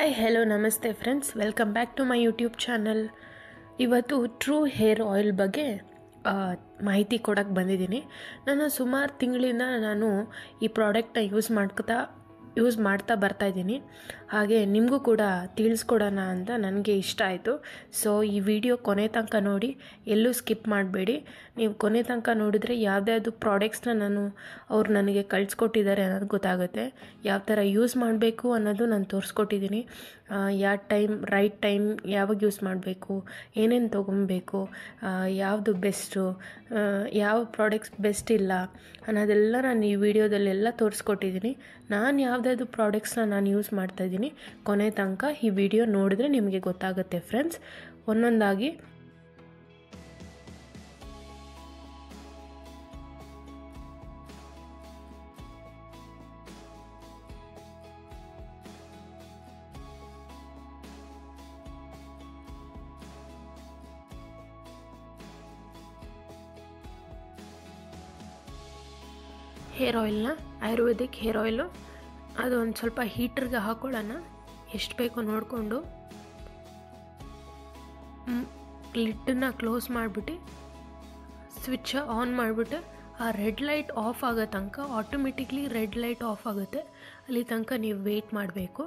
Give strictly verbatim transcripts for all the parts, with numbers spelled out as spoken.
Hi hello ನಮಸ್ತೆ friends, welcome back to my YouTube channel. ಇವತ್ತು true hair oil ಬಗ್ಗೆ ಮಾಹಿತಿ ಕೊಡೋಕ್ಕೆ ಬಂದಿದ್ದೀನಿ. ನಾನು ಸುಮಾರು ತಿಂಗಳಿಂದ ನಾನು ಈ ಪ್ರಾಡಕ್ಟ್ನ ಯೂಸ್ ಮಾಡ್ಕೊತಾ ಯೂಸ್ ಮಾಡ್ತಾ ಬರ್ತಾಯಿದ್ದೀನಿ. ಹಾಗೆ ನಿಮಗೂ ಕೂಡ ತಿಳಿಸ್ಕೊಡೋಣ ಅಂತ ನನಗೆ ಇಷ್ಟ ಆಯಿತು. ಸೊ ಈ ವಿಡಿಯೋ ಕೊನೆ ತನಕ ನೋಡಿ, ಎಲ್ಲೂ ಸ್ಕಿಪ್ ಮಾಡಬೇಡಿ. ನೀವು ಕೊನೆ ತನಕ ನೋಡಿದರೆ ಯಾವುದ್ಯಾವುದು ಪ್ರಾಡಕ್ಟ್ಸ್ನ ನಾನು ಅವ್ರು ನನಗೆ ಕಳಿಸ್ಕೊಟ್ಟಿದ್ದಾರೆ ಅನ್ನೋದು ಗೊತ್ತಾಗುತ್ತೆ. ಯಾವ ಥರ ಯೂಸ್ ಮಾಡಬೇಕು ಅನ್ನೋದು ನಾನು ತೋರಿಸ್ಕೊಟ್ಟಿದ್ದೀನಿ. ಯಾವ ಟೈಮ್ ರೈಟ್ ಟೈಮ್ ಯಾವಾಗ ಯೂಸ್ ಮಾಡಬೇಕು, ಏನೇನು ತೊಗೊಬೇಕು, ಯಾವುದು ಬೆಸ್ಟು, ಯಾವ ಪ್ರಾಡಕ್ಟ್ಸ್ ಬೆಸ್ಟ್ ಇಲ್ಲ ಅನ್ನೋದೆಲ್ಲ ನಾನು ಈ ವಿಡಿಯೋದಲ್ಲೆಲ್ಲ ತೋರಿಸ್ಕೊಟ್ಟಿದ್ದೀನಿ. ನಾನು ಯಾವುದಾದ್ರು ಪ್ರಾಡಕ್ಟ್ಸ್ನ ನಾನು ಯೂಸ್ ಮಾಡ್ತಾಯಿದ್ದೀನಿ, ಕೊನೆ ತನಕ ಈ ವಿಡಿಯೋ ನೋಡಿದ್ರೆ ನಿಮಗೆ ಗೊತ್ತಾಗುತ್ತೆ ಫ್ರೆಂಡ್ಸ್. ಒಂದೊಂದಾಗಿ ಹೇರ್ ಆಯಿಲ್ನ, ಆಯುರ್ವೇದಿಕ್ ಹೇರ್ ಆಯಿಲು, ಅದು ಒಂದು ಸ್ವಲ್ಪ ಹೀಟ್ರಿಗೆ ಹಾಕೊಳ್ಳೋಣ. ಎಷ್ಟು ಬೇಕೋ ನೋಡಿಕೊಂಡು ಲಿಡ್ಡನ್ನ ಕ್ಲೋಸ್ ಮಾಡಿಬಿಟ್ಟು ಸ್ವಿಚ್ ಆನ್ ಮಾಡಿಬಿಟ್ಟು ಆ ರೆಡ್ ಲೈಟ್ ಆಫ್ ಆಗೋ ತನಕ, ಆಟೋಮೆಟಿಕ್ಲಿ ರೆಡ್ ಲೈಟ್ ಆಫ್ ಆಗುತ್ತೆ, ಅಲ್ಲಿ ತನಕ ನೀವು ವೆಯ್ಟ್ ಮಾಡಬೇಕು.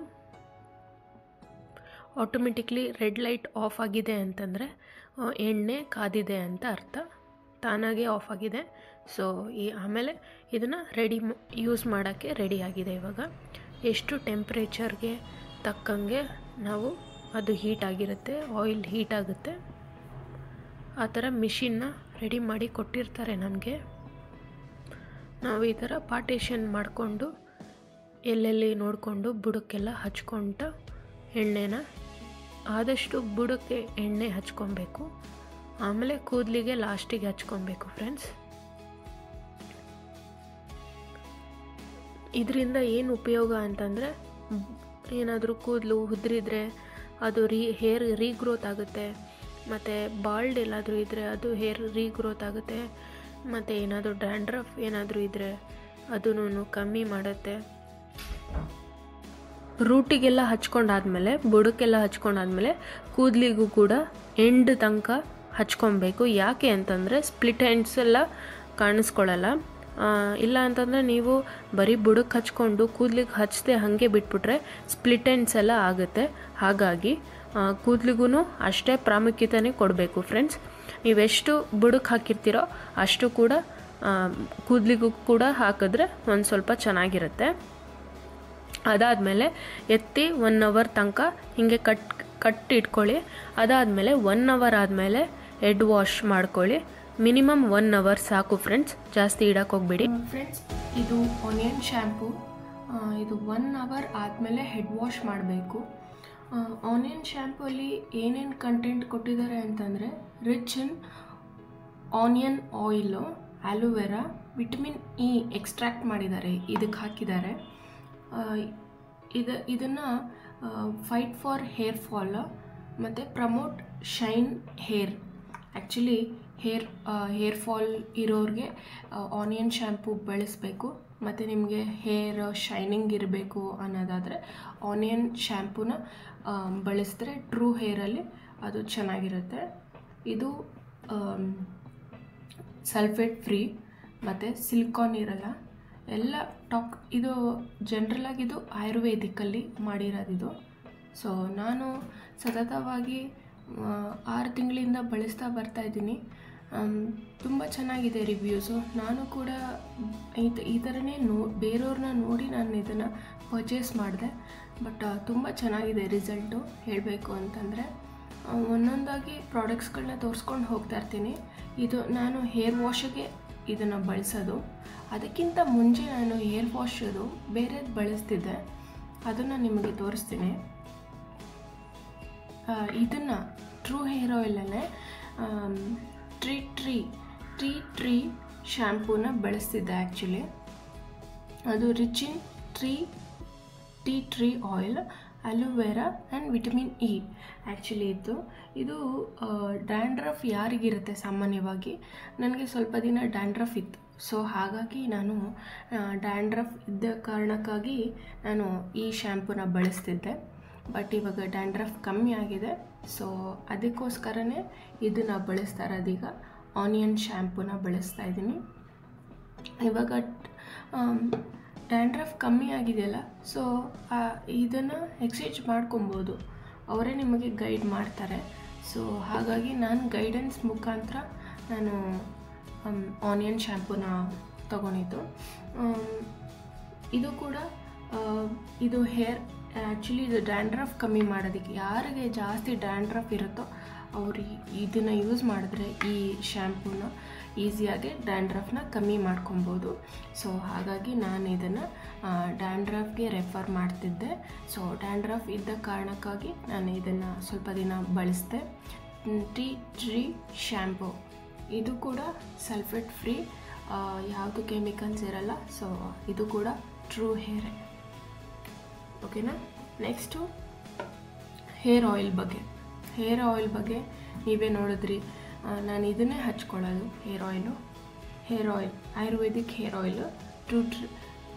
ಆಟೋಮೆಟಿಕ್ಲಿ ರೆಡ್ ಲೈಟ್ ಆಫ್ ಆಗಿದೆ ಅಂತಂದರೆ ಎಣ್ಣೆ ಕಾದಿದೆ ಅಂತ ಅರ್ಥ, ತಾನಾಗೆ ಆಫ್ ಆಗಿದೆ. ಸೊ ಈ ಆಮೇಲೆ ಇದನ್ನು ರೆಡಿ ಯೂಸ್ ಮಾಡೋಕ್ಕೆ ರೆಡಿ ಆಗಿದೆ. ಇವಾಗ ಎಷ್ಟು ಟೆಂಪ್ರೇಚರ್ಗೆ ತಕ್ಕಂಗೆ ನಾವು ಅದು ಹೀಟ್ ಆಗಿರುತ್ತೆ, ಆಯಿಲ್ ಹೀಟ್ ಆಗುತ್ತೆ, ಆ ಥರ ಮಿಷಿನ್ನ ರೆಡಿ ಮಾಡಿ ಕೊಟ್ಟಿರ್ತಾರೆ ನಮಗೆ. ನಾವು ಈ ಥರ ಪಾರ್ಟೇಷನ್ ಮಾಡಿಕೊಂಡು ಎಲ್ಲೆಲ್ಲಿ ನೋಡಿಕೊಂಡು ಬುಡಕ್ಕೆಲ್ಲ ಹಚ್ಕೊಂಡು ಎಣ್ಣೆನ ಆದಷ್ಟು ಬುಡಕ್ಕೆ ಎಣ್ಣೆ ಹಚ್ಕೊಬೇಕು. ಆಮೇಲೆ ಕೂದಲಿಗೆ ಲಾಸ್ಟಿಗೆ ಹಚ್ಕೊಬೇಕು ಫ್ರೆಂಡ್ಸ್. ಇದರಿಂದ ಏನು ಉಪಯೋಗ ಅಂತಂದರೆ, ಏನಾದರೂ ಕೂದಲು ಉದುರಿದ್ರೆ ಅದು ರೀ ಹೇರ್ ರೀಗ್ರೋತ್ ಆಗುತ್ತೆ, ಮತ್ತು ಬಾಲ್ಡ್ ಎಲ್ಲಾದರೂ ಇದ್ದರೆ ಅದು ಹೇರ್ ರೀಗ್ರೋತ್ ಆಗುತ್ತೆ, ಮತ್ತು ಏನಾದರೂ ಡ್ಯಾಂಡ್ರಫ್ ಏನಾದರೂ ಇದ್ದರೆ ಅದನ್ನು ಕಮ್ಮಿ ಮಾಡುತ್ತೆ. ರೂಟಿಗೆಲ್ಲ ಹಚ್ಕೊಂಡಾದ್ಮೇಲೆ, ಬುಡಕ್ಕೆಲ್ಲ ಹಚ್ಕೊಂಡಾದ್ಮೇಲೆ ಕೂದಲಿಗೂ ಕೂಡ ಎಂಡ್ ತನಕ ಹಚ್ಕೊಬೇಕು. ಯಾಕೆ ಅಂತಂದರೆ ಸ್ಪ್ಲಿಟ್ ಎಂಡ್ಸ್ ಎಲ್ಲ ಕಾಣಿಸ್ಕೊಳ್ಳಲ್ಲ. ಇಲ್ಲ ಅಂತಂದರೆ ನೀವು ಬರೀ ಬುಡಕ್ಕೆ ಹಚ್ಕೊಂಡು ಕೂದಲಿಗೆ ಹಚ್ಚದೆ ಹಾಗೆ ಬಿಟ್ಬಿಟ್ರೆ ಸ್ಪ್ಲಿಟ್ ಎಂಡ್ಸ್ ಎಲ್ಲ ಆಗುತ್ತೆ. ಹಾಗಾಗಿ ಕೂದಲಿಗೂ ಅಷ್ಟೇ ಪ್ರಾಮುಖ್ಯತೆನೇ ಕೊಡಬೇಕು ಫ್ರೆಂಡ್ಸ್. ನೀವೆಷ್ಟು ಬುಡಕ್ಕೆ ಹಾಕಿರ್ತೀರೋ ಅಷ್ಟು ಕೂಡ ಕೂದಲಿಗೂ ಕೂಡ ಹಾಕಿದ್ರೆ ಒಂದು ಸ್ವಲ್ಪ ಚೆನ್ನಾಗಿರುತ್ತೆ. ಅದಾದಮೇಲೆ ಎತ್ತಿ ಒನ್ ಅವರ್ ತನಕ ಹೀಗೆ ಕಟ್ ಕಟ್ ಇಟ್ಕೊಳ್ಳಿ. ಅದಾದಮೇಲೆ ಒನ್ ಅವರ್ ಆದಮೇಲೆ ಹೆಡ್ ವಾಶ್ ಮಾಡ್ಕೊಳ್ಳಿ. ಮಿನಿಮಮ್ ಒನ್ ಅವರ್ ಸಾಕು ಫ್ರೆಂಡ್ಸ್, ಜಾಸ್ತಿ ಇಡಕ್ಕೆ ಹೋಗ್ಬೇಡಿ ಫ್ರೆಂಡ್ಸ್. ಇದು ಆನಿಯನ್ ಶ್ಯಾಂಪು, ಇದು ಒನ್ ಅವರ್ ಆದಮೇಲೆ ಹೆಡ್ ವಾಶ್ ಮಾಡಬೇಕು. ಆನಿಯನ್ ಶ್ಯಾಂಪುಲ್ಲಿ ಏನೇನು ಕಂಟೆಂಟ್ ಕೊಟ್ಟಿದ್ದಾರೆ ಅಂತಂದರೆ, rich in onion oil, aloe vera, vitamin E extract ಮಾಡಿದ್ದಾರೆ, ಇದಕ್ಕೆ ಹಾಕಿದ್ದಾರೆ. ಇದು ಇದನ್ನು ಫೈಟ್ ಫಾರ್ ಹೇರ್ ಫಾಲ್ ಮತ್ತು promote shine hair. Actually hair hair fall ಇರೋರಿಗೆ ಆನಿಯನ್ ಶ್ಯಾಂಪು ಬಳಸಬೇಕು. ಮತ್ತು ನಿಮಗೆ ಹೇರ್ ಶೈನಿಂಗ್ ಇರಬೇಕು ಅನ್ನೋದಾದರೆ ಆನಿಯನ್ ಶ್ಯಾಂಪೂನ ಬಳಸಿದ್ರೆ ಟ್ರೂ ಹೇರಲ್ಲಿ ಅದು ಚೆನ್ನಾಗಿರುತ್ತೆ. ಇದು ಸಲ್ಫೇಟ್ ಫ್ರೀ ಮತ್ತು ಸಿಲಿಕಾನ್ ಇರಲ್ಲ, ಎಲ್ಲ ಟಾಕ್. ಇದು ಜನ್ರಲಾಗಿದು ಆಯುರ್ವೇದಿಕಲ್ಲಿ ಮಾಡಿರೋದಿದು. ಸೊ ನಾನು ಸತತವಾಗಿ ಆರು ತಿಂಗಳಿಂದ ಬಳಸ್ತಾ ಬರ್ತಾಯಿದ್ದೀನಿ. ತುಂಬ ಚೆನ್ನಾಗಿದೆ ರಿವ್ಯೂಸು. ನಾನು ಕೂಡ ಇದು ಈ ಥರನೇ ನೋ ಬೇರೆಯವ್ರನ್ನ ನೋಡಿ ನಾನು ಇದನ್ನು ಪರ್ಚೇಸ್ ಮಾಡಿದೆ. ಬಟ್ ತುಂಬ ಚೆನ್ನಾಗಿದೆ ರಿಸಲ್ಟು ಹೇಳಬೇಕು ಅಂತಂದರೆ. ಒಂದೊಂದಾಗಿ ಪ್ರಾಡಕ್ಟ್ಸ್ಗಳನ್ನ ತೋರಿಸ್ಕೊಂಡು ಹೋಗ್ತಾ ಇರ್ತೀನಿ. ಇದು ನಾನು ಹೇರ್ ವಾಶಿಗೆ ಇದನ್ನು ಬಳಸೋದು. ಅದಕ್ಕಿಂತ ಮುಂಚೆ ನಾನು ಹೇರ್ ವಾಶದು ಬೇರೆದು ಬಳಸ್ತಿದ್ದೆ, ಅದನ್ನು ನಿಮಗೆ ತೋರಿಸ್ತೀನಿ. ಇದನ್ನು ಟ್ರೂ ಹೇರ್ ಆಯಿಲಲ್ಲೇ ಟ್ರೀ ಟ್ರೀ ಟೀ ಟ್ರೀ ಶ್ಯಾಂಪೂನ ಬಳಸ್ತಿದ್ದೆ. ಆ್ಯಕ್ಚುಲಿ ಅದು rich in tree tea tree oil, aloe vera and vitamin E. Actually ಇದು ಇದು ಡ್ಯಾಂಡ್ರಫ್ ಯಾರಿಗಿರುತ್ತೆ ಸಾಮಾನ್ಯವಾಗಿ, ನನಗೆ ಸ್ವಲ್ಪ ದಿನ ಡ್ಯಾಂಡ್ರಫ್ ಇತ್ತು. ಸೊ ಹಾಗಾಗಿ ನಾನು ಡ್ಯಾಂಡ್ರಫ್ ಇದ್ದ ಕಾರಣಕ್ಕಾಗಿ ನಾನು ಈ ಶ್ಯಾಂಪೂನ ಬಳಸ್ತಿದ್ದೆ. ಬಟ್ ಇವಾಗ ಡ್ಯಾಂಡ್ರಫ್ ಕಮ್ಮಿ ಆಗಿದೆ. ಸೊ ಅದಕ್ಕೋಸ್ಕರನೇ ಇದನ್ನು ಬಳಸ್ತಾ ಇರೋದೀಗ ಆನಿಯನ್ ಶ್ಯಾಂಪೂನ ಬಳಸ್ತಾ ಇದ್ದೀನಿ. ಇವಾಗ ಡ್ಯಾಂಡ್ರಫ್ ಕಮ್ಮಿ ಆಗಿದೆಯಲ್ಲ, ಸೊ ಇದನ್ನು ಎಕ್ಸ್ಚೇಂಜ್ ಮಾಡ್ಕೊಬೋದು, ಅವರೇ ನಿಮಗೆ ಗೈಡ್ ಮಾಡ್ತಾರೆ. ಸೊ ಹಾಗಾಗಿ ನಾನು ಗೈಡೆನ್ಸ್ ಮುಖಾಂತರ ನಾನು ಆನಿಯನ್ ಶ್ಯಾಂಪೂನ ತೊಗೊಂಡಿದ್ದು. ಇದು ಕೂಡ ಇದು ಹೇರ್ ಆ್ಯಕ್ಚುಲಿ ಇದು ಡ್ಯಾಂಡ್ರಫ್ ಕಮ್ಮಿ ಮಾಡೋದಕ್ಕೆ, ಯಾರಿಗೆ ಜಾಸ್ತಿ ಡ್ಯಾಂಡ್ರಫ್ ಇರುತ್ತೋ ಅವರು ಇದನ್ನು ಯೂಸ್ ಮಾಡಿದ್ರೆ ಈ ಶ್ಯಾಂಪೂನ ಈಸಿಯಾಗಿ ಡ್ಯಾಂಡ್ರಫ್ನ ಕಮ್ಮಿ ಮಾಡ್ಕೊಬೋದು. ಸೊ ಹಾಗಾಗಿ ನಾನು ಇದನ್ನು ಡ್ಯಾಂಡ್ರಫ್ಗೆ ರೆಫರ್ ಮಾಡ್ತಿದ್ದೆ. ಸೊ ಡ್ಯಾಂಡ್ರಫ್ ಇದ್ದ ಕಾರಣಕ್ಕಾಗಿ ನಾನು ಇದನ್ನು ಸ್ವಲ್ಪ ದಿನ ಬಳಸಿದೆ. ಟೀ ಟ್ರೀ ಶ್ಯಾಂಪೂ ಇದು ಕೂಡ ಸಲ್ಫೇಟ್ ಫ್ರೀ, ಯಾವುದು ಕೆಮಿಕಲ್ಸ್ ಇರಲ್ಲ. ಸೊ ಇದು ಕೂಡ ಟ್ರೂ ಹೇರ್. ಓಕೆನಾ. ನೆಕ್ಸ್ಟು ಹೇರ್ ಆಯಿಲ್ ಬಗ್ಗೆ. ಹೇರ್ ಆಯಿಲ್ ಬಗ್ಗೆ ನೀವೇ ನೋಡಿದ್ರಿ, ನಾನು ಇದನ್ನೇ ಹಚ್ಕೊಳ್ಳೋದು hair oil. Hair oil ayurvedic hair oil true tree.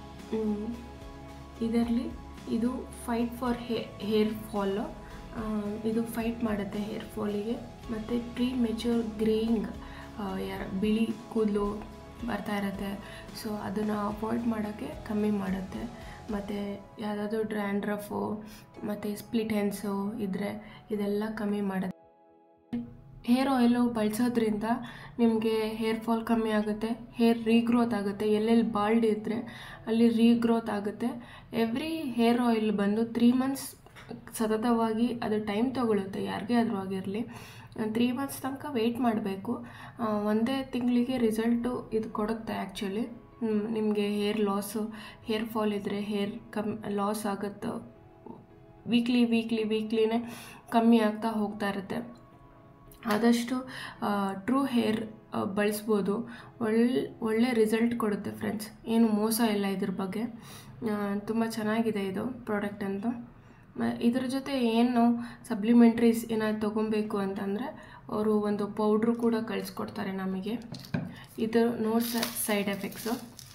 ಇದರಲ್ಲಿ ಇದು ಫೈಟ್ ಫಾರ್ ಹೇ ಹೇರ್ ಫಾಲು ಇದು ಫೈಟ್ ಮಾಡುತ್ತೆ ಹೇರ್ ಫಾಲಿಗೆ. ಮತ್ತು ಪ್ರೀ ಮೆಚೂರ್ ಗ್ರೇಯಿಂಗ್, ಯಾರ ಬಿಳಿ ಕೂದಲು ಬರ್ತಾ ಇರುತ್ತೆ, ಸೊ ಅದನ್ನು ಅವಾಯ್ಡ್ ಮಾಡೋಕ್ಕೆ ಕಮ್ಮಿ ಮಾಡುತ್ತೆ. ಮತ್ತು ಯಾವುದಾದ್ರೂ ಡ್ರ್ಯಾಂಡ್ರಫು ಮತ್ತು ಸ್ಪ್ಲಿಟ್ ಹೆನ್ಸು ಇದ್ದರೆ ಇದೆಲ್ಲ ಕಮ್ಮಿ ಮಾಡುತ್ತೆ. ಹೇರ್ ಆಯಿಲು ಬಳಸೋದ್ರಿಂದ ನಿಮಗೆ ಹೇರ್ ಫಾಲ್ ಕಮ್ಮಿ ಆಗುತ್ತೆ, ಹೇರ್ ರೀಗ್ರೋತ್ ಆಗುತ್ತೆ. ಎಲ್ಲೆಲ್ಲಿ ಬಾಲ್ಡ್ ಇದ್ದರೆ ಅಲ್ಲಿ ರೀಗ್ರೋತ್ ಆಗುತ್ತೆ. ಎವ್ರಿ ಹೇರ್ ಆಯಿಲ್ ಬಂದು ತ್ರೀ ಮಂತ್ಸ್ ಸತತವಾಗಿ ಅದು ಟೈಮ್ ತೊಗೊಳುತ್ತೆ, ಯಾರಿಗೇ ಆದರೂ ಆಗಿರಲಿ. ತ್ರೀ ಮಂತ್ಸ್ ತನಕ ವೆಯ್ಟ್ ಮಾಡಬೇಕು. ಒಂದೇ ತಿಂಗಳಿಗೆ ರಿಸಲ್ಟು ಇದು ಕೊಡುತ್ತೆ. ಆ್ಯಕ್ಚುಲಿ ನಿಮಗೆ ಹೇರ್ ಲಾಸು, ಹೇರ್ ಫಾಲ್ ಇದ್ದರೆ ಹೇರ್ ಕಮ್ ಲಾಸ್ ಆಗುತ್ತೆ. ವೀಕ್ಲಿ ವೀಕ್ಲಿ ವೀಕ್ಲಿನೇ ಕಮ್ಮಿ ಆಗ್ತಾ ಹೋಗ್ತಾ ಇರುತ್ತೆ. ಆದಷ್ಟು ಟ್ರೂ ಹೇರ್ ಬಳಸ್ಬೋದು, ಒಳ್ಳೆ ಒಳ್ಳೆ ರಿಸಲ್ಟ್ ಕೊಡುತ್ತೆ ಫ್ರೆಂಡ್ಸ್. ಏನು ಮೋಸ ಇಲ್ಲ ಇದ್ರ ಬಗ್ಗೆ. ತುಂಬ ಚೆನ್ನಾಗಿದೆ ಇದು ಪ್ರಾಡಕ್ಟ್ ಅಂತ. ಇದ್ರ ಜೊತೆ ಏನು ಸಪ್ಲಿಮೆಂಟ್ರೀಸ್ ಏನಾದ್ರು ತೊಗೊಬೇಕು ಅಂತಂದರೆ ಅವರು ಒಂದು ಪೌಡ್ರು ಕೂಡ ಕಳಿಸ್ಕೊಡ್ತಾರೆ ನಮಗೆ. ಇದು ನೋ ಸೈಡ್ ಎಫೆಕ್ಟ್ಸು,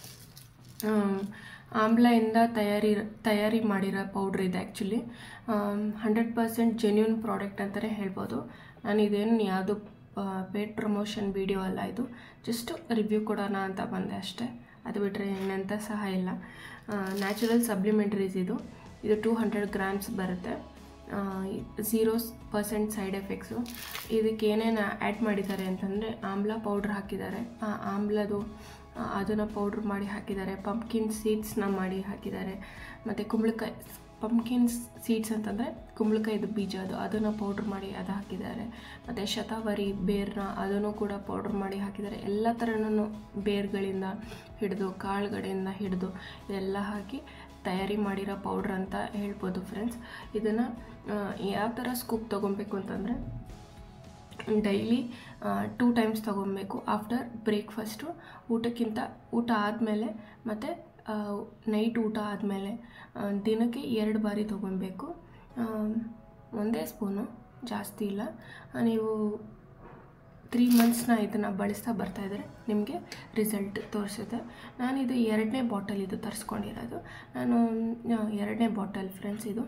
ಆಮ್ಲದಿಂದ ತಯಾರಿ ತಯಾರಿ ಮಾಡಿರೋ ಪೌಡ್ರ್ ಇದೆ. Actually hundred percent genuine product ಅಂತಲೇ ಹೇಳ್ಬೋದು. ನಾನು ಇದೇನು ಯಾವುದು ಪೇಡ್ ಪ್ರಮೋಷನ್ ವಿಡಿಯೋ ಅಲ್ಲ, ಇದು ಜಸ್ಟ್ ರಿವ್ಯೂ ಕೊಡೋಣ ಅಂತ ಬಂದೆ ಅಷ್ಟೇ. ಅದು ಬಿಟ್ಟರೆ ಏನಂತ ಸಹ ಇಲ್ಲ. ನ್ಯಾಚುರಲ್ ಸಪ್ಲಿಮೆಂಟ್ರೀಸ್ ಇದು ಇದು ಟೂ ಹಂಡ್ರೆಡ್ ಗ್ರಾಮ್ಸ್ ಬರುತ್ತೆ. Zero percent side effects. ಇದಕ್ಕೆ ಏನೇನು ಆ್ಯಡ್ ಮಾಡಿದ್ದಾರೆ ಅಂತಂದರೆ ಆಮ್ಲ ಪೌಡ್ರ್ ಹಾಕಿದ್ದಾರೆ, ಆ ಆಮ್ಲದು ಅದನ್ನು ಪೌಡ್ರ್ ಮಾಡಿ ಹಾಕಿದ್ದಾರೆ. ಪಂಪ್ಕಿನ್ ಸೀಡ್ಸ್ನ ಮಾಡಿ ಹಾಕಿದ್ದಾರೆ. ಮತ್ತು ಕುಂಬಳಕಾಯಿ, ಪಂಪ್ಕಿನ್ ಸೀಡ್ಸ್ ಅಂತಂದರೆ ಕುಂಬಳಕಾಯಿದು ಬೀಜ, ಅದು ಅದನ್ನು ಪೌಡ್ರ್ ಮಾಡಿ ಅದು ಹಾಕಿದ್ದಾರೆ. ಮತ್ತು ಶತಾವರಿ ಬೇರ್ನ ಅದನ್ನು ಕೂಡ ಪೌಡ್ರ್ ಮಾಡಿ ಹಾಕಿದ್ದಾರೆ. ಎಲ್ಲ ಥರನೂ ಬೇರ್ಗಳಿಂದ ಹಿಡಿದು ಕಾಳುಗಳಿಂದ ಹಿಡಿದು ಎಲ್ಲ ಹಾಕಿ ತಯಾರಿ ಮಾಡಿರೋ ಪೌಡ್ರ್ ಅಂತ ಹೇಳ್ಬೋದು ಫ್ರೆಂಡ್ಸ್. ಇದನ್ನು ಯಾವ ಥರ ಸ್ಕೂಪ್ ತೊಗೊಬೇಕು ಅಂತಂದರೆ ಡೈಲಿ ಟೂ ಟೈಮ್ಸ್ ತೊಗೊಬೇಕು. ಆಫ್ಟರ್ ಬ್ರೇಕ್ಫಾಸ್ಟು, ಊಟಕ್ಕಿಂತ ಊಟ ಆದಮೇಲೆ ಮತ್ತು ನೈಟ್ ಊಟ ಆದಮೇಲೆ ದಿನಕ್ಕೆ ಎರಡು ಬಾರಿ ತೊಗೊಬೇಕು. ಒಂದೇ ಸ್ಪೂನು, ಜಾಸ್ತಿ ಇಲ್ಲ. ನೀವು ತ್ರೀ ಮಂತ್ಸ್ನ ಇದನ್ನು ಬಳಸ್ತಾ ಬರ್ತಾಯಿದ್ರೆ ನಿಮಗೆ ರಿಸಲ್ಟ್ ತೋರಿಸುತ್ತೆ. ನಾನಿದು ಎರಡನೇ ಬಾಟಲ್ ಇದು ತರಿಸ್ಕೊಂಡಿರೋದು. ನಾನು ಎರಡನೇ ಬಾಟಲ್ ಫ್ರೆಂಡ್ಸ್ ಇದು.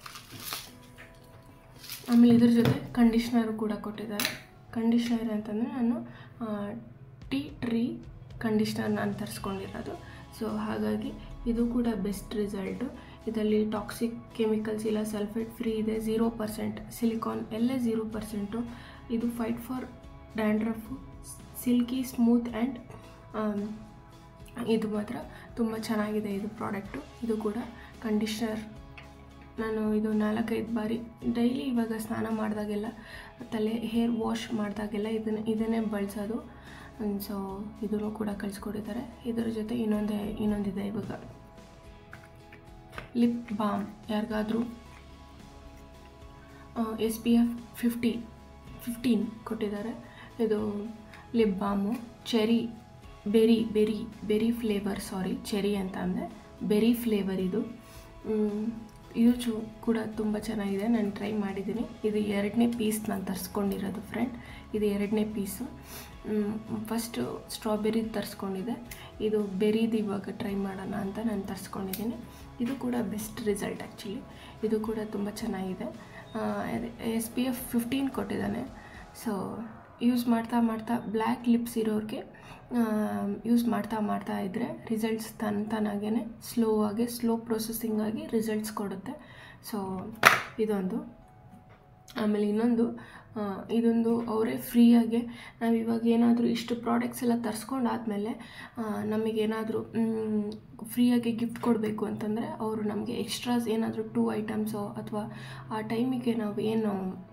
ಆಮೇಲೆ ಇದ್ರ ಜೊತೆ ಕಂಡೀಷ್ನರು ಕೂಡ ಕೊಟ್ಟಿದ್ದಾರೆ. ಕಂಡೀಷ್ನರ್ ಅಂತಂದರೆ ನಾನು ಟೀ ಟ್ರೀ ಕಂಡೀಷ್ನರ್ ನಾನು ತರಿಸ್ಕೊಂಡಿರೋದು. ಸೊ ಹಾಗಾಗಿ ಇದು ಕೂಡ ಬೆಸ್ಟ್ ರಿಸಲ್ಟು. ಇದರಲ್ಲಿ ಟಾಕ್ಸಿಕ್ ಕೆಮಿಕಲ್ಸ್ ಇಲ್ಲ, ಸಲ್ಫೇಟ್ ಫ್ರೀ ಇದೆ, ಝೀರೋ ಪರ್ಸೆಂಟ್ ಸಿಲಿಕಾನ್ ಎಲ್ಲ ಝೀರೋ ಪರ್ಸೆಂಟು. ಇದು fight for dandruff, silky smooth and ಇದು ಮಾತ್ರ ತುಂಬ ಚೆನ್ನಾಗಿದೆ ಇದು ಪ್ರಾಡಕ್ಟು. ಇದು ಕೂಡ ಕಂಡೀಷ್ನರ್ ನಾನು ಇದು ನಾಲ್ಕೈದು ಬಾರಿ ಡೈಲಿ ಇವಾಗ ಸ್ನಾನ ಮಾಡಿದಾಗೆಲ್ಲ, ತಲೆ ಹೇರ್ ವಾಶ್ ಮಾಡಿದಾಗೆಲ್ಲ ಇದನ್ನು ಇದನ್ನೇ ಬಳಸೋದು. ಸೊ ಇದನ್ನು ಕೂಡ ಕಳಿಸ್ಕೊಟ್ಟಿದ್ದಾರೆ. ಇದರ ಜೊತೆ ಇನ್ನೊಂದೇ ಇನ್ನೊಂದಿದೆ ಇವಾಗ ಲಿಪ್ ಬಾಮ್. ಯಾರಿಗಾದರೂ S P F fifty fifteen ಕೊಟ್ಟಿದ್ದಾರೆ. ಇದು lip balm cherry berry berry berry flavour sorry cherry ಅಂತ ಅಂದರೆ ಬೆರಿ ಫ್ಲೇವರ್ ಇದು. ಇದು ಚೂ ಕೂಡ ತುಂಬ ಚೆನ್ನಾಗಿದೆ, ನಾನು ಟ್ರೈ ಮಾಡಿದ್ದೀನಿ. ಇದು ಎರಡನೇ ಪೀಸ್ ನಾನು ತರಿಸ್ಕೊಂಡಿರೋದು ಫ್ರೆಂಡ್. ಇದು ಎರಡನೇ ಪೀಸು. ಫಸ್ಟು ಸ್ಟ್ರಾಬೆರಿ ತರಿಸ್ಕೊಂಡಿದ್ದೆ, ಇದು ಬೆರಿದು ಇವಾಗ ಟ್ರೈ ಮಾಡೋಣ ಅಂತ ನಾನು ತರಿಸ್ಕೊಂಡಿದ್ದೀನಿ. ಇದು ಕೂಡ ಬೆಸ್ಟ್ ರಿಸಲ್ಟ್ ಆ್ಯಕ್ಚುಲಿ. ಇದು ಕೂಡ ತುಂಬ ಚೆನ್ನಾಗಿದೆ. ಎಸ್ ಪಿ ಎಫ್ ಫಿಫ್ಟೀನ್ ಕೊಟ್ಟಿದ್ದಾನೆ. ಸೊ ಯೂಸ್ ಮಾಡ್ತಾ ಮಾಡ್ತಾ ಬ್ಲ್ಯಾಕ್ ಲಿಪ್ಸ್ ಇರೋರಿಗೆ ಯೂಸ್ ಮಾಡ್ತಾ ಮಾಡ್ತಾ ಇದ್ದರೆ ರಿಸಲ್ಟ್ಸ್ ತನ್ನ ತಾನಾಗೇ ಸ್ಲೋ ಆಗಿ ಸ್ಲೋ ಪ್ರೊಸೆಸಿಂಗ್ ಆಗಿ ರಿಸಲ್ಟ್ಸ್ ಕೊಡುತ್ತೆ. ಸೊ ಇದೊಂದು. ಆಮೇಲೆ ಇನ್ನೊಂದು, ಇದೊಂದು ಅವರೇ ಫ್ರೀಯಾಗೆ ನಾವು ಇವಾಗ ಏನಾದರೂ ಇಷ್ಟು ಪ್ರಾಡಕ್ಟ್ಸ್ ಎಲ್ಲ ತರಿಸ್ಕೊಂಡಾದ್ಮೇಲೆ ನಮಗೇನಾದರೂ ಫ್ರೀಯಾಗಿ ಗಿಫ್ಟ್ ಕೊಡಬೇಕು ಅಂತಂದರೆ ಅವರು ನಮಗೆ ಎಕ್ಸ್ಟ್ರಾಸ್ ಏನಾದರೂ ಟೂ ಐಟಮ್ಸೋ ಅಥವಾ ಆ ಟೈಮಿಗೆ ನಾವು ಏನು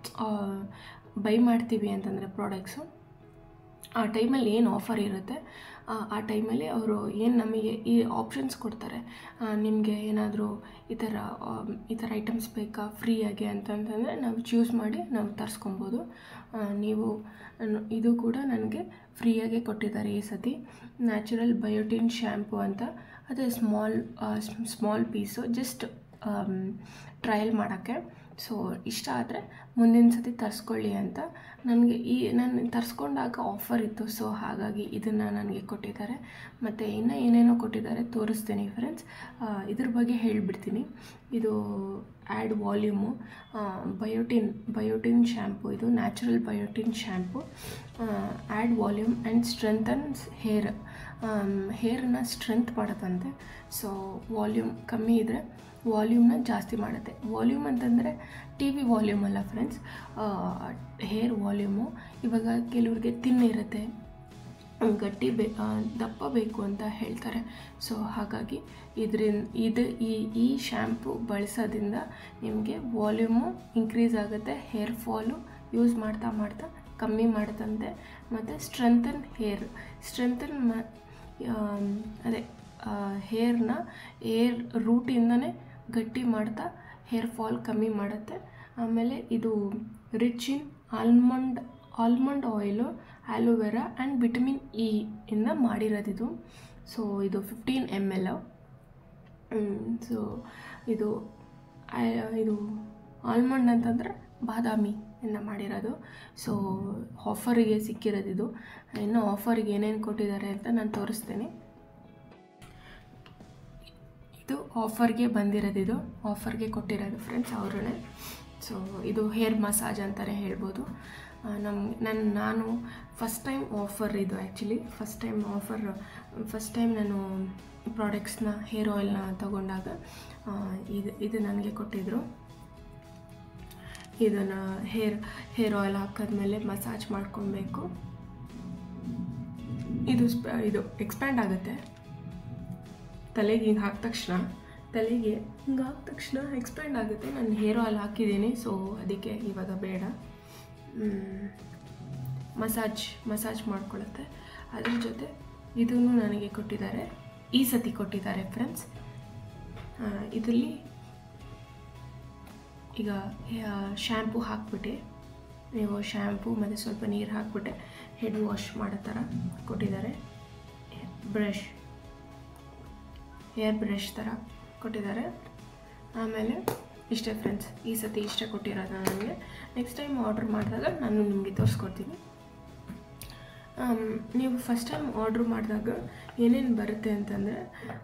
ಬೈ ಮಾಡ್ತೀವಿ ಅಂತಂದರೆ ಪ್ರಾಡಕ್ಟ್ಸು, ಆ ಟೈಮಲ್ಲಿ ಏನು ಆಫರ್ ಇರುತ್ತೆ ಆ ಟೈಮಲ್ಲಿ ಅವರು ಏನು ನಮಗೆ ಈ ಆಪ್ಷನ್ಸ್ ಕೊಡ್ತಾರೆ. ನಿಮಗೆ ಏನಾದರೂ ಈ ಥರ ಈ ಥರ ಐಟಮ್ಸ್ ಬೇಕಾ ಫ್ರೀಯಾಗಿ ಅಂತಂತಂದರೆ ನಾವು ಚೂಸ್ ಮಾಡಿ ನಾವು ತರಿಸ್ಕೊಬೋದು. ನೀವು ಇದು ಕೂಡ ನನಗೆ ಫ್ರೀಯಾಗೆ ಕೊಟ್ಟಿದ್ದಾರೆ ಈ ಸತಿ. ನ್ಯಾಚುರಲ್ ಬಯೋಟಿನ್ ಶ್ಯಾಂಪು ಅಂತ, ಅದೇ small small piece, just trial ಮಾಡೋಕ್ಕೆ. ಸೊ ಇಷ್ಟ ಆದರೆ ಮುಂದಿನ ಸತಿ ತರಿಸ್ಕೊಳ್ಳಿ ಅಂತ ನನಗೆ ಈ ನಾನು ತರಿಸ್ಕೊಂಡಾಗ ಆಫರ್ ಇತ್ತು. ಸೊ ಹಾಗಾಗಿ ಇದನ್ನು ನನಗೆ ಕೊಟ್ಟಿದ್ದಾರೆ. ಮತ್ತು ಇನ್ನೂ ಏನೇನೋ ಕೊಟ್ಟಿದ್ದಾರೆ ತೋರಿಸ್ತೀನಿ ಫ್ರೆಂಡ್ಸ್. ಇದ್ರ ಬಗ್ಗೆ ಹೇಳಿಬಿಡ್ತೀನಿ. ಇದು add volume biotin biotin shampoo. ಇದು natural biotin shampoo. Add volume and strengthens hair. ಹೇರನ್ನ ಸ್ಟ್ರೆಂತ್ ಮಾಡುತ್ತಂತೆ. ಸೊ ವಾಲ್ಯೂಮ್ ಕಮ್ಮಿ ಇದ್ದರೆ ವಾಲ್ಯೂಮ್ನ ಜಾಸ್ತಿ ಮಾಡುತ್ತೆ. ವಾಲ್ಯೂಮ್ ಅಂತಂದರೆ ಟಿ ವಿ ವಾಲ್ಯೂಮ್ ಅಲ್ಲ ಫ್ರೆಂಡ್ಸ್, ಹೇರ್ ವಾಲ್ಯೂಮು. ಇವಾಗ ಕೆಲವ್ರಿಗೆ ತಿನ್ನಿರುತ್ತೆ, ಗಟ್ಟಿ ಬೇ ದಪ್ಪ ಬೇಕು ಅಂತ ಹೇಳ್ತಾರೆ. ಸೊ ಹಾಗಾಗಿ ಇದರಿಂದ ಇದು ಈ ಈ ಶ್ಯಾಂಪು ಬಳಸೋದ್ರಿಂದ ನಿಮಗೆ ವಾಲ್ಯೂಮು ಇನ್ಕ್ರೀಸ್ ಆಗುತ್ತೆ, ಹೇರ್ ಫಾಲು ಯೂಸ್ ಮಾಡ್ತಾ ಮಾಡ್ತಾ ಕಮ್ಮಿ ಮಾಡುತ್ತಂತೆ. ಮತ್ತು ಸ್ಟ್ರೆಂಥನ್ ಹೇರ್ ಸ್ಟ್ರೆಂಥನ್ ಮ ಅದೇ ಹೇರ್ನ ಏರ್ ರೂಟಿಂದನೇ ಗಟ್ಟಿ ಮಾಡ್ತಾ ಹೇರ್ ಫಾಲ್ ಕಮ್ಮಿ ಮಾಡುತ್ತೆ. ಆಮೇಲೆ ಇದು rich in almond almond oil, aloe vera and vitamin E ಇಂದ ಮಾಡಿರೋದಿದು. ಸೊ ಇದು ಫಿಫ್ಟೀನ್ ಎಮ್ ಎಲ್. ಸೊ ಇದು ಇದು ಆಲ್ಮಂಡ್ ಅಂತಂದರೆ ಬಾದಾಮಿ ಇಂದ ಮಾಡಿರೋದು. ಸೊ ಆಫರಿಗೆ ಸಿಕ್ಕಿರೋದಿದು. ಇನ್ನು ಆಫರಿಗೆ ಏನೇನು ಕೊಟ್ಟಿದ್ದಾರೆ ಅಂತ ನಾನು ತೋರಿಸ್ತೀನಿ. ಇದು ಆಫರ್ಗೆ ಬಂದಿರೋದಿದು, ಆಫರ್ಗೆ ಕೊಟ್ಟಿರೋದು ಫ್ರೆಂಡ್ಸ್ ಅವ್ರನ್ನೇ. ಸೊ ಇದು ಹೇರ್ ಮಸಾಜ್ ಅಂತಲೇ ಹೇಳ್ಬೋದು. ನಮ್ಗೆ ನನ್ನ ನಾನು ಫಸ್ಟ್ ಟೈಮ್ ಆಫರ್ ಇದು actually first time offer first time ನಾನು ಪ್ರಾಡಕ್ಟ್ಸ್ನ ಹೇರ್ ಆಯಿಲ್ನ ತಗೊಂಡಾಗ ಇದು ಇದು ನನಗೆ ಕೊಟ್ಟಿದ್ದರು. ಇದನ್ನು ಹೇರ್ ಹೇರ್ ಆಯಿಲ್ ಹಾಕಿದ್ಮೇಲೆ ಮಸಾಜ್ ಮಾಡ್ಕೊಬೇಕು. ಇದು ಸ್ಪ ಇದು ಎಕ್ಸ್ಪ್ಯಾಂಡ್ ಆಗುತ್ತೆ ತಲೆಗೆ. ಹಿಂಗೆ ಹಾಕಿದ ತಕ್ಷಣ ತಲೆಗೆ ಹಿಂಗೆ ಹಾಕಿದ ತಕ್ಷಣ ಎಕ್ಸ್ಪ್ಯಾಂಡ್ ಆಗುತ್ತೆ. ನಾನು ಹೇರ್ ಆಯಿಲ್ ಹಾಕಿದ್ದೀನಿ, ಸೊ ಅದಕ್ಕೆ ಇವಾಗ ಬೇಡ. ಮಸಾಜ್ ಮಸಾಜ್ ಮಾಡ್ಕೊಳ್ಳುತ್ತೆ. ಅದ್ರ ಜೊತೆ ಇದನ್ನು ನನಗೆ ಕೊಟ್ಟಿದ್ದಾರೆ, ಈ ಸತಿ ಕೊಟ್ಟಿದ್ದಾರೆ ಫ್ರೆಂಡ್ಸ್. ಇದರಲ್ಲಿ ಈಗ ಶ್ಯಾಂಪು ಹಾಕ್ಬಿಟ್ಟು ನೀವು ಶ್ಯಾಂಪು ಮತ್ತು ಸ್ವಲ್ಪ ನೀರು ಹಾಕ್ಬಿಟ್ಟೆ ಹೆಡ್ ವಾಶ್ ಮಾಡೋ ಥರ ಕೊಟ್ಟಿದ್ದಾರೆ. ಬ್ರಷ್ ಹೇರ್ ಬ್ರಷ್ ಥರ ಕೊಟ್ಟಿದ್ದಾರೆ. ಆಮೇಲೆ ಇಷ್ಟೇ ಫ್ರೆಂಡ್ಸ್, ಈ ಸತಿ ಇಷ್ಟೇ ಕೊಟ್ಟಿರೋದು ನನಗೆ. ನೆಕ್ಸ್ಟ್ ಟೈಮ್ ಆರ್ಡ್ರ್ ಮಾಡಿದಾಗ ನಾನು ನಿಮಗೆ ತೋರಿಸ್ಕೊಡ್ತೀನಿ. ನೀವು ಫಸ್ಟ್ ಟೈಮ್ ಆರ್ಡ್ರ್ ಮಾಡಿದಾಗ ಏನೇನು ಬರುತ್ತೆ ಅಂತಂದರೆ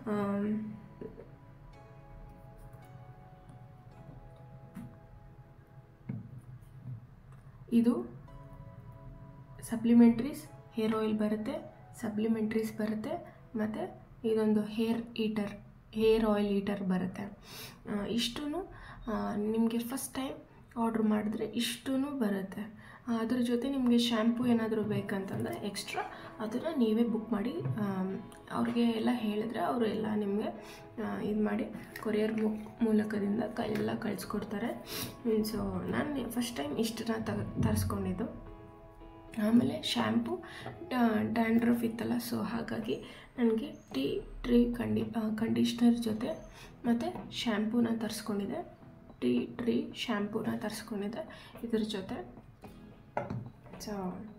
ಇದು ಸಪ್ಲಿಮೆಂಟ್ರೀಸ್ ಹೇರ್ ಆಯಿಲ್ ಬರುತ್ತೆ, ಸಪ್ಲಿಮೆಂಟ್ರೀಸ್ ಬರುತ್ತೆ, ಮತ್ತು ಇದೊಂದು hair heater hair oil heater ಬರುತ್ತೆ. ಇಷ್ಟೂ ನಿಮಗೆ ಫಸ್ಟ್ ಟೈಮ್ ಆರ್ಡ್ರ್ ಮಾಡಿದ್ರೆ ಇಷ್ಟೂ ಬರುತ್ತೆ. ಅದ್ರ ಜೊತೆ ನಿಮಗೆ ಶ್ಯಾಂಪು ಏನಾದರೂ ಬೇಕಂತಂದರೆ ಎಕ್ಸ್ಟ್ರಾ ಅದನ್ನು ನೀವೇ ಬುಕ್ ಮಾಡಿ ಅವ್ರಿಗೆ ಎಲ್ಲ ಹೇಳಿದ್ರೆ ಅವರು ಎಲ್ಲ ನಿಮಗೆ ಇದು ಮಾಡಿ ಕೊರಿಯರ್ ಮೂಲಕದಿಂದ ಕ ಎಲ್ಲ ಕಳಿಸ್ಕೊಡ್ತಾರೆ. ಸೊ ನಾನು ಫಸ್ಟ್ ಟೈಮ್ ಇಷ್ಟನ್ನ ತ ತರಿಸ್ಕೊಂಡಿದ್ದು. ಆಮೇಲೆ ಶ್ಯಾಂಪು ಡ್ಯಾಂಡ್ರಫ್ ಇತ್ತಲ್ಲ, ಸೊ ಹಾಗಾಗಿ ನನಗೆ ಟೀ ಟ್ರೀ ಕಂಡಿ ಕಂಡೀಷ್ನರ್ ಜೊತೆ ಮತ್ತು ಶ್ಯಾಂಪೂನ ತರಿಸ್ಕೊಂಡಿದ್ದೆ. ಟೀ ಟ್ರೀ ಶ್ಯಾಂಪೂನ ತರಿಸ್ಕೊಂಡಿದ್ದೆ ಇದ್ರ ಜೊತೆ. ಸೊ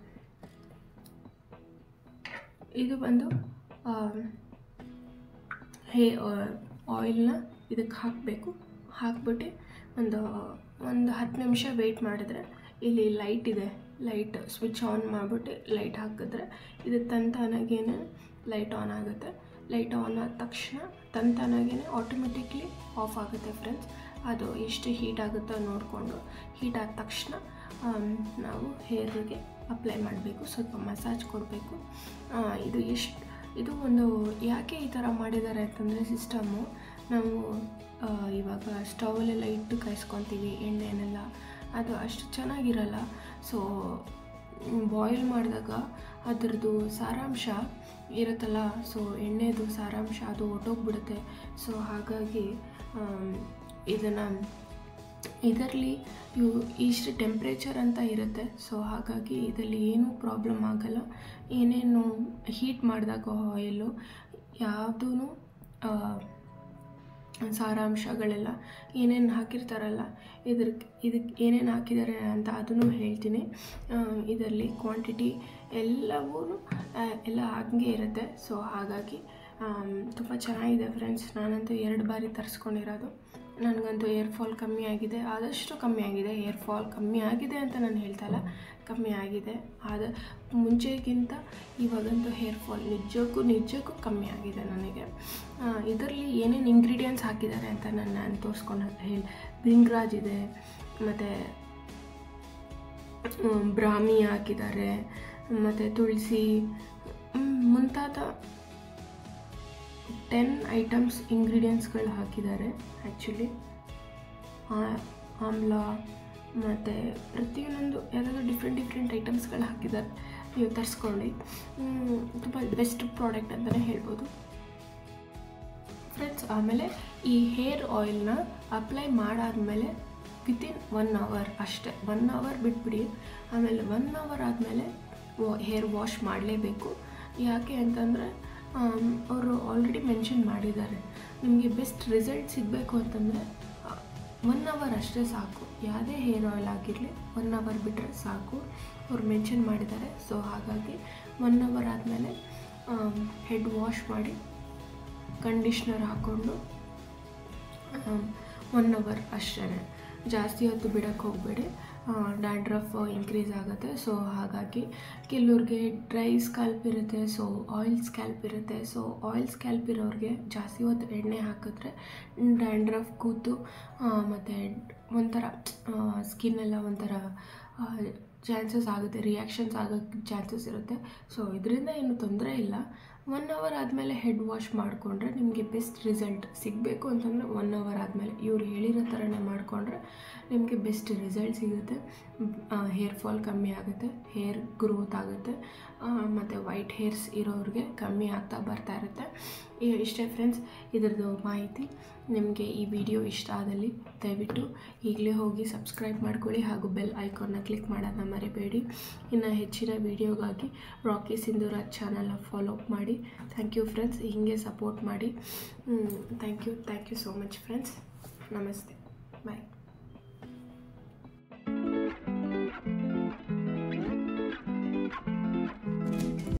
ಇದು ಬಂದು ಹೇ ಆಯಿಲ್ನ ಇದಕ್ಕೆ ಹಾಕಬೇಕು. ಹಾಕ್ಬಿಟ್ಟು ಒಂದು ಒಂದು ಹತ್ತು ನಿಮಿಷ ವೆಯ್ಟ್ ಮಾಡಿದ್ರೆ ಇಲ್ಲಿ ಲೈಟ್ ಇದೆ, ಲೈಟ್ ಸ್ವಿಚ್ ಆನ್ ಮಾಡಿಬಿಟ್ಟು ಲೈಟ್ ಹಾಕಿದ್ರೆ ಇದು ತಂತಾನಾಗೇನೆ ಲೈಟ್ ಆನ್ ಆಗುತ್ತೆ. ಲೈಟ್ ಆನ್ ಆದ ತಕ್ಷಣ ತನ್ನ ತಾನಾಗೇ ಆಟೋಮೆಟಿಕ್ಲಿ ಆಫ್ ಆಗುತ್ತೆ ಫ್ರೆಂಡ್ಸ್. ಅದು ಎಷ್ಟು ಹೀಟ್ ಆಗುತ್ತೋ ನೋಡಿಕೊಂಡು ಹೀಟ್ ಆದ ತಕ್ಷಣ ನಾವು ಹೇರ್ಗೆ ಅಪ್ಲೈ ಮಾಡಬೇಕು, ಸ್ವಲ್ಪ ಮಸಾಜ್ ಕೊಡಬೇಕು. ಇದು ಎಷ್ಟು ಇದು ಒಂದು ಯಾಕೆ ಈ ಥರ ಮಾಡಿದ್ದಾರೆ ಅಂತಂದರೆ ಸಿಸ್ಟಮ್ಮು, ನಾವು ಇವಾಗ ಸ್ಟವಲ್ಲೆಲ್ಲ ಇಟ್ಟು ಕಾಯಿಸ್ಕೊತೀವಿ ಎಣ್ಣೆನೆಲ್ಲ, ಅದು ಅಷ್ಟು ಚೆನ್ನಾಗಿರಲ್ಲ. ಸೊ ಬಾಯ್ಲ್ ಮಾಡಿದಾಗ ಅದರದ್ದು ಸಾರಾಂಶ ಇರುತ್ತಲ್ಲ, ಸೊ ಎಣ್ಣೆದು ಸಾರಾಂಶ ಅದು ಹೊಟ್ಟೋಗ್ಬಿಡುತ್ತೆ. ಸೊ ಹಾಗಾಗಿ ಇದನ್ನು ಇದರಲ್ಲಿ ಇವು ಇಷ್ಟು ಟೆಂಪ್ರೇಚರ್ ಅಂತ ಇರುತ್ತೆ. ಸೊ ಹಾಗಾಗಿ ಇದರಲ್ಲಿ ಏನೂ ಪ್ರಾಬ್ಲಮ್ ಆಗಲ್ಲ. ಏನೇನು ಹೀಟ್ ಮಾಡಿದಾಗ ಆಯಿಲು ಯಾವುದೂ ಸಾರಾಂಶಗಳೆಲ್ಲ ಏನೇನು ಹಾಕಿರ್ತಾರಲ್ಲ ಇದ್ರಕ್ಕೆ ಇದಕ್ಕೆ ಏನೇನು ಹಾಕಿದ್ದಾರೆ ಅಂತ ಅದನ್ನು ಹೇಳ್ತೀನಿ. ಇದರಲ್ಲಿ ಕ್ವಾಂಟಿಟಿ ಎಲ್ಲವೂ ಎಲ್ಲ ಹಂಗೆ ಇರುತ್ತೆ. ಸೊ ಹಾಗಾಗಿ ತುಂಬ ಚೆನ್ನಾಗಿದೆ ಫ್ರೆಂಡ್ಸ್. ನಾನಂತೂ ಎರಡು ಬಾರಿ ತರಿಸ್ಕೊಂಡಿರೋದು. ನನಗಂತೂ ಏರ್ ಫಾಲ್ ಕಮ್ಮಿ ಆಗಿದೆ, ಆದಷ್ಟು ಕಮ್ಮಿ ಆಗಿದೆ. ಏರ್ ಫಾಲ್ ಕಮ್ಮಿ ಆಗಿದೆ ಅಂತ ನಾನು ಹೇಳ್ತಾ ಇಲ್ಲ, ಕಮ್ಮಿ ಆಗಿದೆ. ಆದ ಮುಂಚೆಗಿಂತ ಇವಾಗಂತೂ ಹೇರ್ ಫಾಲ್ ನಿಜಕ್ಕೂ ನಿಜಕ್ಕೂ ಕಮ್ಮಿ ಆಗಿದೆ ನನಗೆ. ಇದರಲ್ಲಿ ಏನೇನು ಇಂಗ್ರೀಡಿಯೆಂಟ್ಸ್ ಹಾಕಿದ್ದಾರೆ ಅಂತ ನಾನು ನಾನು ತೋರಿಸ್ಕೊಂಡು ಹೇಳಿ, ಭೃಂಗರಾಜ್ ಇದೆ, ಮತ್ತು ಬ್ರಾಹ್ಮಿ ಹಾಕಿದ್ದಾರೆ, ಮತ್ತು ತುಳಸಿ ಮುಂತಾದ ಟೆನ್ ಐಟಮ್ಸ್ ಇಂಗ್ರೀಡಿಯೆಂಟ್ಸ್ಗಳು ಹಾಕಿದ್ದಾರೆ ಆ್ಯಕ್ಚುಲಿ. ಆಮ್ಲ ಮತ್ತು ಪ್ರತಿಯೊಂದೊಂದು ಯಾವುದಾದ್ರು ಡಿಫ್ರೆಂಟ್ ಡಿಫ್ರೆಂಟ್ ಐಟಮ್ಸ್ಗಳು ಹಾಕಿದ್ದಾರೆ. ನೀವು ತರಿಸ್ಕೊಂಡು ತುಂಬ ಬೆಸ್ಟ್ ಪ್ರಾಡಕ್ಟ್ ಅಂತಲೇ ಹೇಳ್ಬೋದು ಫ್ರೆಂಡ್ಸ್. ಆಮೇಲೆ ಈ ಹೇರ್ ಆಯಿಲ್ನ ಅಪ್ಲೈ ಮಾಡಾದಮೇಲೆ ವಿತಿನ್ ಒನ್ ಅವರ್ ಅಷ್ಟೇ, ಒನ್ ಅವರ್ ಬಿಟ್ಬಿಡಿ. ಆಮೇಲೆ ಒನ್ ಅವರ್ ಆದಮೇಲೆ ಹೇರ್ ವಾಶ್ ಮಾಡಲೇಬೇಕು. ಯಾಕೆ ಅಂತಂದರೆ ಅವರು ಆಲ್ರೆಡಿ ಮೆನ್ಷನ್ ಮಾಡಿದ್ದಾರೆ, ನಿಮಗೆ ಬೆಸ್ಟ್ ರಿಸಲ್ಟ್ ಸಿಗಬೇಕು ಅಂತಂದರೆ ಒನ್ ಅವರ್ ಅಷ್ಟೇ ಸಾಕು. ಯಾವುದೇ ಹೇರ್ ಆಯಿಲ್ ಆಗಿರಲಿ ಒನ್ ಅವರ್ ಬಿಟ್ಟರೆ ಸಾಕು, ಅವ್ರು ಮೆನ್ಷನ್ ಮಾಡಿದ್ದಾರೆ. ಸೊ ಹಾಗಾಗಿ ಒನ್ ಅವರ್ ಆದಮೇಲೆ ಹೆಡ್ ವಾಶ್ ಮಾಡಿ ಕಂಡೀಷ್ನರ್ ಹಾಕ್ಕೊಂಡು ಒನ್ ಅವರ್ ಅಷ್ಟೇ, ಜಾಸ್ತಿ ಹೊತ್ತು ಬಿಡೋಕ್ಕೆ ಹೋಗಬೇಡಿ, ಡ್ಯಾಂಡ್ರಫ್ ಇನ್ಕ್ರೀಸ್ ಆಗುತ್ತೆ. ಸೊ ಹಾಗಾಗಿ ಕೆಲವ್ರಿಗೆ ಡ್ರೈ ಸ್ಕ್ಯಾಲ್ಪ್ ಇರುತ್ತೆ, ಸೊ ಆಯಿಲ್ ಸ್ಕ್ಯಾಲ್ಪ್ ಇರುತ್ತೆ. ಸೊ ಆಯಿಲ್ ಸ್ಕ್ಯಾಲ್ಪ್ ಇರೋರಿಗೆ ಜಾಸ್ತಿ ಹೊತ್ತು ಎಣ್ಣೆ ಹಾಕಿದ್ರೆ ಡ್ಯಾಂಡ್ರಫ್ ಕೂತು ಮತ್ತು ಒಂಥರ ಸ್ಕಿನ್ನೆಲ್ಲ ಒಂಥರ ಚಾನ್ಸಸ್ ಆಗುತ್ತೆ, ರಿಯಾಕ್ಷನ್ಸ್ ಆಗೋಕ್ಕೆ ಚಾನ್ಸಸ್ ಇರುತ್ತೆ. ಸೊ ಇದರಿಂದ ಏನು ತೊಂದರೆ ಇಲ್ಲ. ಒನ್ ಅವರ್ ಆದಮೇಲೆ ಹೆಡ್ ವಾಶ್ ಮಾಡಿಕೊಂಡ್ರೆ ನಿಮಗೆ ಬೆಸ್ಟ್ ರಿಸಲ್ಟ್ ಸಿಗಬೇಕು ಅಂತಂದರೆ ಒನ್ ಅವರ್ ಆದಮೇಲೆ ಇವ್ರು ಹೇಳಿರೋ ಥರನೇ ಮಾಡಿಕೊಂಡ್ರೆ ನಿಮಗೆ ಬೆಸ್ಟ್ ರಿಸಲ್ಟ್ ಸಿಗುತ್ತೆ. ಹೇರ್ ಫಾಲ್ ಕಮ್ಮಿ ಆಗುತ್ತೆ, ಹೇರ್ ಗ್ರೋತ್ ಆಗುತ್ತೆ, ಮತ್ತು ವೈಟ್ ಹೇರ್ಸ್ ಇರೋರಿಗೆ ಕಮ್ಮಿ ಆಗ್ತಾ ಬರ್ತಾ ಇರುತ್ತೆ. ಇಷ್ಟೇ ಫ್ರೆಂಡ್ಸ್ ಇದ್ರದ್ದು ಮಾಹಿತಿ. ನಿಮಗೆ ಈ ವಿಡಿಯೋ ಇಷ್ಟ ಆದಲ್ಲಿ ದಯವಿಟ್ಟು ಈಗಲೇ ಹೋಗಿ ಸಬ್ಸ್ಕ್ರೈಬ್ ಮಾಡ್ಕೊಳ್ಳಿ ಹಾಗೂ ಬೆಲ್ ಐಕಾನ್ನ ಕ್ಲಿಕ್ ಮಾಡೋದನ್ನ ಮರಿಬೇಡಿ. ಇನ್ನು ಹೆಚ್ಚಿನ ವೀಡಿಯೋಗಾಗಿ ರಾಕಿ ಸಿಂಧೂರಾಜ್ ಚಾನಲ್ನ ಫಾಲೋ ಅಪ್ ಮಾಡಿ. ಥ್ಯಾಂಕ್ ಯು ಫ್ರೆಂಡ್ಸ್, ಹೀಗೆ ಸಪೋರ್ಟ್ ಮಾಡಿ. Thank you thank you so much friends. ನಮಸ್ತೆ, ಬಾಯ್.